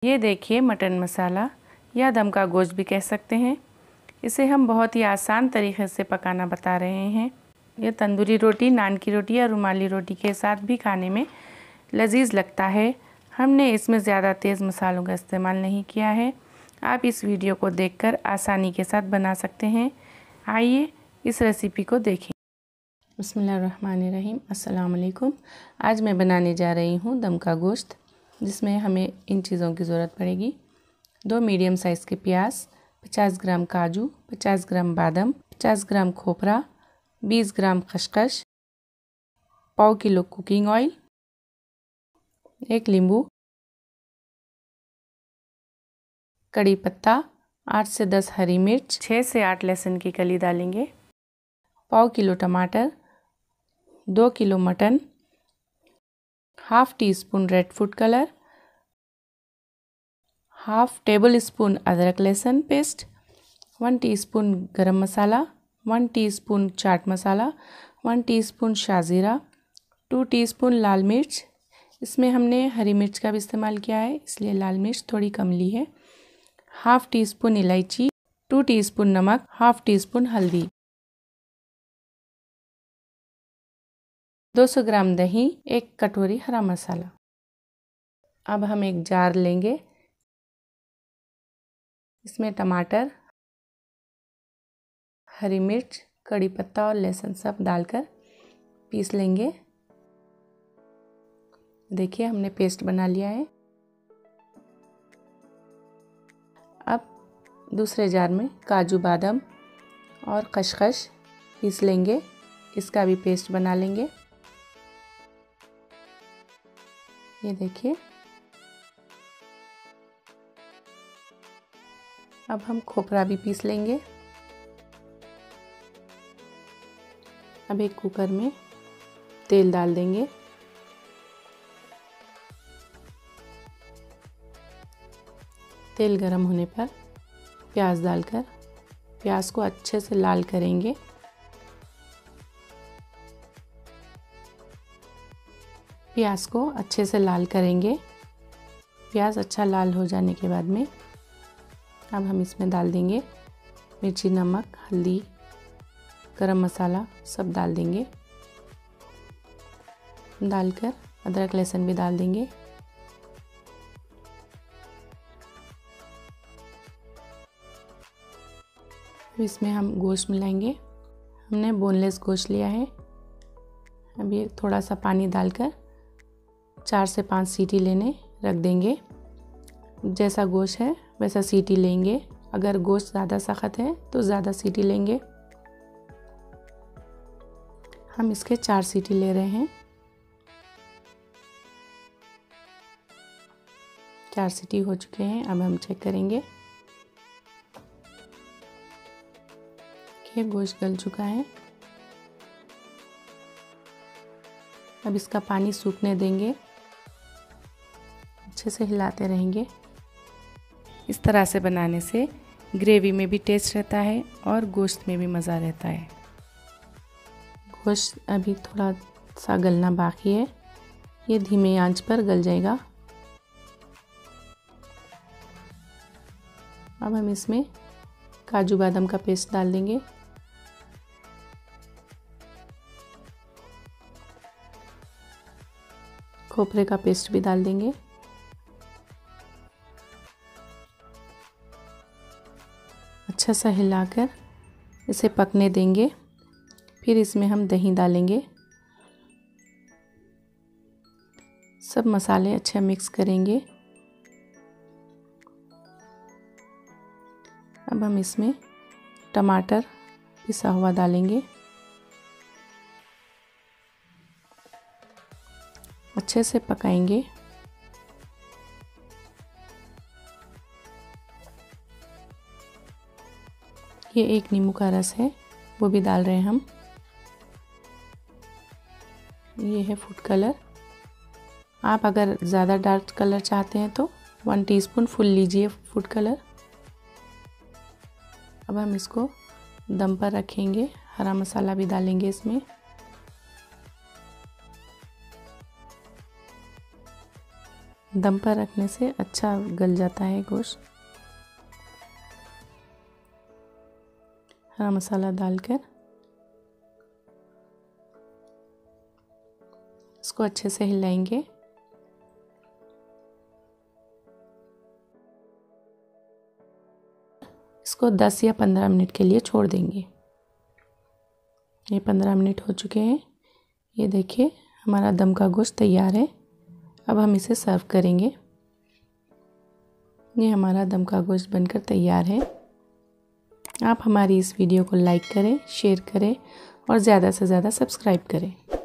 ये देखिए मटन मसाला या दम का गोश्त भी कह सकते हैं। इसे हम बहुत ही आसान तरीके से पकाना बता रहे हैं। ये तंदूरी रोटी, नान की रोटी या रुमाली रोटी के साथ भी खाने में लजीज लगता है। हमने इसमें ज़्यादा तेज़ मसालों का इस्तेमाल नहीं किया है। आप इस वीडियो को देखकर आसानी के साथ बना सकते हैं। आइए इस रेसिपी को देखें। बिस्मिल्लाहिर्रहमानिर्रहीम। अस्सलाम वालेकुम। आज मैं बनाने जा रही हूँ दम का गोश्त, जिसमें हमें इन चीज़ों की ज़रूरत पड़ेगी। 2 मीडियम साइज़ के प्याज, 50 ग्राम काजू, 50 ग्राम बादाम, 50 ग्राम खोपरा, 20 ग्राम खसखस, पाव किलो कुकिंग ऑयल, 1 नींबू, कड़ी पत्ता, 8 से 10 हरी मिर्च, 6 से 8 लहसुन की कली डालेंगे, पाव किलो टमाटर, 2 kilo mutton, half teaspoon red food colour, half tablespoon अदरक लहसुन paste, 1 teaspoon garam masala, 1 teaspoon chaat masala, 1 teaspoon शाज़ीरा, 2 टीस्पून लाल मिर्च। इसमें हमने हरी मिर्च का भी इस्तेमाल किया है, इसलिए लाल मिर्च थोड़ी कम ली है। हाफ टी स्पून इलायची, 2 टीस्पून नमक, हाफ टी स्पून हल्दी, 200 ग्राम दही, 1 कटोरी हरा मसाला। अब हम एक जार लेंगे, इसमें टमाटर, हरी मिर्च, कड़ी पत्ता और लहसुन सब डालकर पीस लेंगे। देखिए हमने पेस्ट बना लिया है। अब दूसरे जार में काजू बादाम और खसखस पीस लेंगे, इसका भी पेस्ट बना लेंगे। ये देखिए। अब हम खोपरा भी पीस लेंगे। अब एक कुकर में तेल डाल देंगे। तेल गरम होने पर प्याज डालकर प्याज को अच्छे से लाल करेंगे। प्याज को अच्छे से लाल करेंगे। प्याज अच्छा लाल हो जाने के बाद में अब हम इसमें डाल देंगे मिर्ची, नमक, हल्दी, गरम मसाला सब डाल देंगे। डालकर अदरक लहसुन भी डाल देंगे। अब इसमें हम गोश्त मिलाएंगे। हमने बोनलेस गोश्त लिया है। अब ये थोड़ा सा पानी डालकर 4 से 5 सीटी लेने रख देंगे। जैसा गोश्त है वैसा सीटी लेंगे। अगर गोश्त ज़्यादा सख्त है तो ज़्यादा सीटी लेंगे। हम इसके 4 सीटी ले रहे हैं। 4 सीटी हो चुके हैं। अब हम चेक करेंगे कि गोश्त गल चुका है। अब इसका पानी सूखने देंगे। अच्छे से हिलाते रहेंगे। इस तरह से बनाने से ग्रेवी में भी टेस्ट रहता है और गोश्त में भी मज़ा रहता है। गोश्त अभी थोड़ा सा गलना बाकी है। ये धीमे आंच पर गल जाएगा। अब हम इसमें काजू बादाम का पेस्ट डाल देंगे। खोपरे का पेस्ट भी डाल देंगे। अच्छा सा हिलाकर इसे पकने देंगे। फिर इसमें हम दही डालेंगे। सब मसाले अच्छे मिक्स करेंगे। अब हम इसमें टमाटर पिसा हुआ डालेंगे। अच्छे से पकाएंगे। ये 1 नींबू का रस है, वो भी डाल रहे हैं हम। ये है फूड कलर। आप अगर ज़्यादा डार्क कलर चाहते हैं तो 1 टीस्पून फुल लीजिए फूड कलर। अब हम इसको दम पर रखेंगे। हरा मसाला भी डालेंगे इसमें। दम पर रखने से अच्छा गल जाता है गोश्त। हरा मसाला डालकर इसको अच्छे से हिलाएंगे। इसको 10 या 15 मिनट के लिए छोड़ देंगे। ये 15 मिनट हो चुके हैं। ये देखिए हमारा दम का गोश्त तैयार है। अब हम इसे सर्व करेंगे। ये हमारा दम का गोश्त बनकर तैयार है। आप हमारी इस वीडियो को लाइक करें, शेयर करें और ज़्यादा से ज़्यादा सब्सक्राइब करें।